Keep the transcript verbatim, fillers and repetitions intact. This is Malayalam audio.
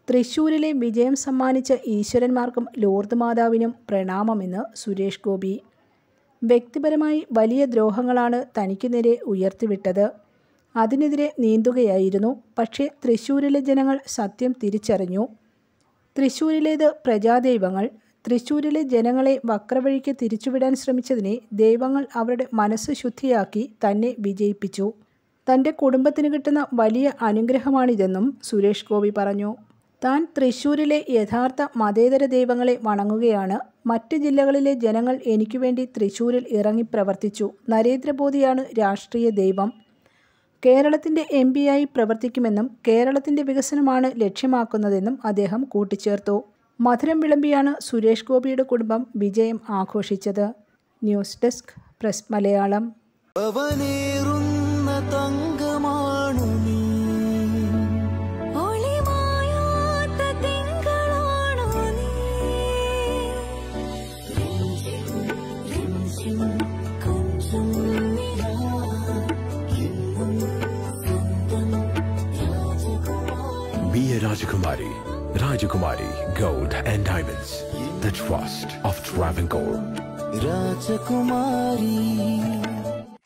തൃശ്ശൂരിലെ വിജയം സമ്മാനിച്ച ഈശ്വരന്മാർക്കും ലൂർദ് മാതാവിനും പ്രണാമമെന്ന് സുരേഷ് ഗോപി. വ്യക്തിപരമായി വലിയ ദ്രോഹങ്ങളാണ് തനിക്ക് നേരെ ഉയർത്തിവിട്ടത്. അതിനെതിരെ നീന്തുകയായിരുന്നു. പക്ഷേ തൃശ്ശൂരിലെ ജനങ്ങൾ സത്യം തിരിച്ചറിഞ്ഞു. തൃശ്ശൂരിലേത് പ്രജാദൈവങ്ങൾ. തൃശ്ശൂരിലെ ജനങ്ങളെ വക്രവഴിക്ക് തിരിച്ചുവിടാൻ ശ്രമിച്ചതിനെ ദൈവങ്ങൾ അവരുടെ മനസ്സ് ശുദ്ധിയാക്കി തന്നെ വിജയിപ്പിച്ചു. തൻ്റെ കുടുംബത്തിന് കിട്ടുന്ന വലിയ അനുഗ്രഹമാണിതെന്നും സുരേഷ് ഗോപി പറഞ്ഞു. താൻ തൃശ്ശൂരിലെ യഥാർത്ഥ മതേതര ദൈവങ്ങളെ വണങ്ങുകയാണ്. മറ്റ് ജില്ലകളിലെ ജനങ്ങൾ എനിക്കു വേണ്ടി തൃശ്ശൂരിൽ ഇറങ്ങി പ്രവർത്തിച്ചു. നരേന്ദ്രമോദിയാണ് രാഷ്ട്രീയ ദൈവം. കേരളത്തിൻ്റെ എം പിയായി പ്രവർത്തിക്കുമെന്നും കേരളത്തിൻ്റെ വികസനമാണ് ലക്ഷ്യമാക്കുന്നതെന്നും അദ്ദേഹം കൂട്ടിച്ചേർത്തു. മധുരം വിളമ്പിയാണ് സുരേഷ് ഗോപിയുടെ കുടുംബം വിജയം ആഘോഷിച്ചത്. News desk press Malayalam. Be a Rajakumari. Rajakumari Gold and Diamonds. The trust of Travancore. Rajakumari.